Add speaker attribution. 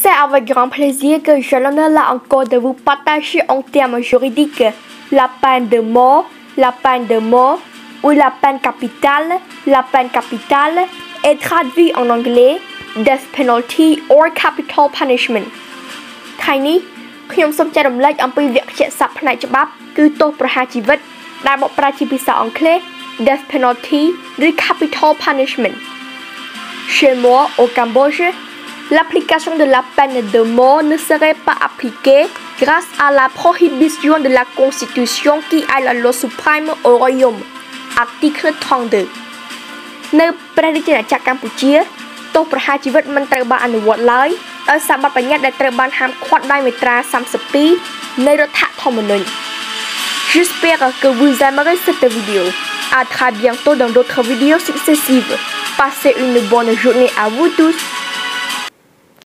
Speaker 1: C'est avec grand plaisir que j'allonne là encore de vous partager en termes juridiques la peine de mort, ou la peine capitale. La peine capitale est traduite en anglais death penalty or capital punishment. ថ្ងៃនេះខ្ញុំសូមចែករំលែកអំពីវគ្គស័ព្ទផ្នែកច្បាប់គឺទោសប្រហារជីវិតដែលបកប្រែជាភាសាអង់គ្លេស death penalty ឬ capital punishment. Chez moi, au Cambodge, l'application de la peine de mort ne serait pas appliquée grâce à la prohibition de la Constitution qui est la loi suprême au Royaume. Article 32. នៅព្រះរាជាណាចក្រកម្ពុជាទោសប្រហារជីវិតមិនត្រូវបានអនុវត្តឡើយដោយសារបទបញ្ញត្តិដែលត្រូវបានហាមឃាត់ដោយមាត្រា32នៃរដ្ឋធម្មនុញ្ញ J'espère que vous aimerez cette vidéo. À très bientôt dans d'autres vidéos successives. Passez une bonne journée à vous tous.